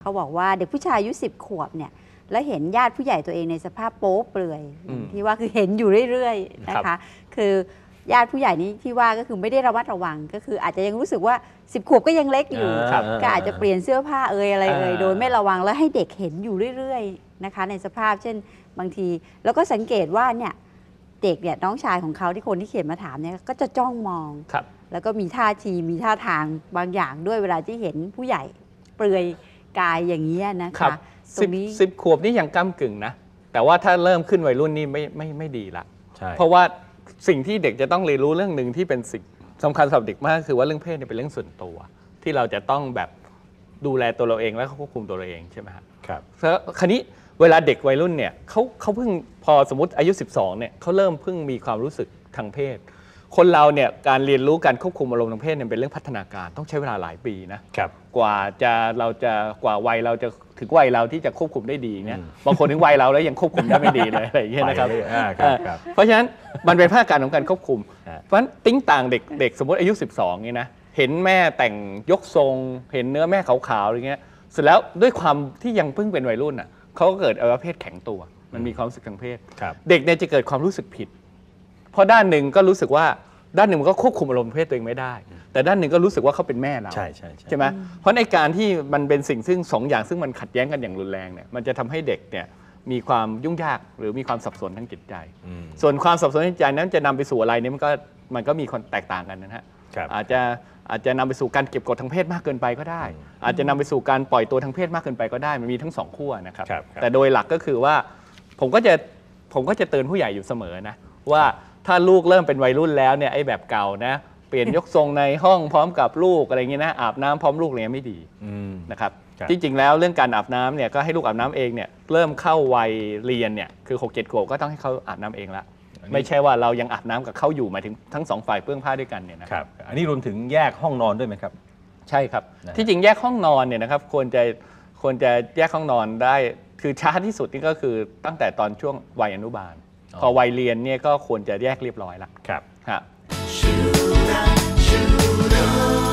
เขาบอกว่าเด็กผู้ชายอายุ10 ขวบเนี่ยแล้วเห็นญาติผู้ใหญ่ตัวเองในสภาพโป๊เปลือยที่ว่าคือเห็นอยู่เรื่อยๆนะคะคือญาติผู้ใหญ่นี้ที่ว่าก็คือไม่ได้ระมัดระวังก็คืออาจจะยังรู้สึกว่า10 ขวบก็ยังเล็กอยู่ก็อาจจะเปลี่ยนเสื้อผ้าอะไรโดยไม่ระวังแล้วให้เด็กเห็นอยู่เรื่อยๆนะคะในสภาพเช่นบางทีแล้วก็สังเกตว่าเนี่ยเด็กเนี่ยน้องชายของเขาที่คนที่เขียนมาถามเนี่ยก็จะจ้องมองแล้วก็มีท่าทีมีท่าทางบางอย่างด้วยเวลาที่เห็นผู้ใหญ่เปลือยกายอย่างนี้นะคะตรงนี้ 10 ขวบนี่ยังก้ำกึ่งนะแต่ว่าถ้าเริ่มขึ้นวัยรุ่นนี่ไม่ดีละเพราะว่าสิ่งที่เด็กจะต้องเรียนรู้เรื่องหนึ่งที่เป็นสิ่งสำคัญสำหรับเด็กมากคือว่าเรื่องเพศเนี่ยเป็นเรื่องส่วนตัวที่เราจะต้องแบบดูแลตัวเราเองและควบคุมตัวเราเองใช่ไหมครับแล้วคราวนี้เวลาเด็กวัยรุ่นเนี่ยเขาเพิ่งพอสมมติอายุ12เนี่ยเขาเริ่มเพิ่งมีความรู้สึกทางเพศคนเราเนี่ยการเรียนรู้การควบคุมอารมณ์ทางเพศเนี่ยเป็นเรื่องพัฒนาการต้องใช้เวลาหลายปีนะกว่าวัยเราจะถึงวัยเราที่จะควบคุมได้ดีเนี่ยบางคนถึงวัยเราแล้วยังควบคุมได้ไม่ดีเลยอะไรอย่างเงี้ยนะครับเพราะฉะนั้นมันเป็นภาคการของการควบคุมเพราะฉะนั้นติ้งต่างเด็กสมมติอายุ12นี่นะเห็นแม่แต่งยกทรงเห็นเนื้อแม่ขาวๆอะไรเงี้ยเสร็จแล้วด้วยความที่ยังเพิ่งเป็นวัยรุ่นอ่ะเขาก็เกิดอวัยวะเพศแข็งตัวมันมีความรู้สึกทางเพศเด็กเนี่ยจะเกิดความรู้สึกผิดเพราะด้านหนึ่งก็รู้สึกว่าด้านหนึ่งมันก็ควบคุมอารมณ์เพศตัวเองไม่ได้แต่ด้านหนึ่งก็รู้สึกว่าเขาเป็นแม่เราใช่ไหมเพราะในการที่มันเป็นสิ่งซึ่ง2 อย่างซึ่งมันขัดแย้งกันอย่างรุนแรงเนี่ยมันจะทำให้เด็กเนี่ยมีความยุ่งยากหรือมีความสับสนทางจิตใจส่วนความสับสนทางจิตใจนั้นจะนำไปสู่อะไรเนี่ยมันก็มีคนแตกต่างกันนะฮะอาจจะนำไปสู่การเก็บกดทางเพศมากเกินไปก็ได้อาจจะนำไปสู่การปล่อยตัวทางเพศมากเกินไปก็ได้มันมีทั้ง2 ขั้วนะครับแต่โดยหลักก็คือว่าผมก็จะเตือนผู้ใหญ่อยู่เสมอนะว่าถ้าลูกเริ่มเป็นวัยรุ่นแล้วเนี่ยไอ้แบบเก่านะเปลี่ยนยกทรงในห้องพร้อมกับลูกอะไรอย่างเงี้ยนะอาบน้ำพร้อมลูกเนี่ยไม่ดีนะครับจริงๆแล้วเรื่องการอาบน้ำเนี่ยก็ให้ลูกอาบน้ำเองเนี่ยเริ่มเข้าวัยเรียนเนี่ยคือ6-7 ขวบก็ต้องให้เขาอาบน้ำเองละไม่ใช่ว่าเรายังอาบน้ำกับเขาอยู่หมายถึงทั้ง2 ฝ่ายเปื้อนผ้าด้วยกันเนี่ยนะครับอันนี้รวมถึงแยกห้องนอนด้วยไหมครับใช่ครับที่จริงแยกห้องนอนเนี่ยนะครับควรจะแยกห้องนอนได้คือช้าที่สุดนี่ก็คือตั้งแต่ตอนช่วงวัยอนุบาลพอวัยเรียนเนี่ยก็ควรจะแยกเรียบร้อยแล้วครับ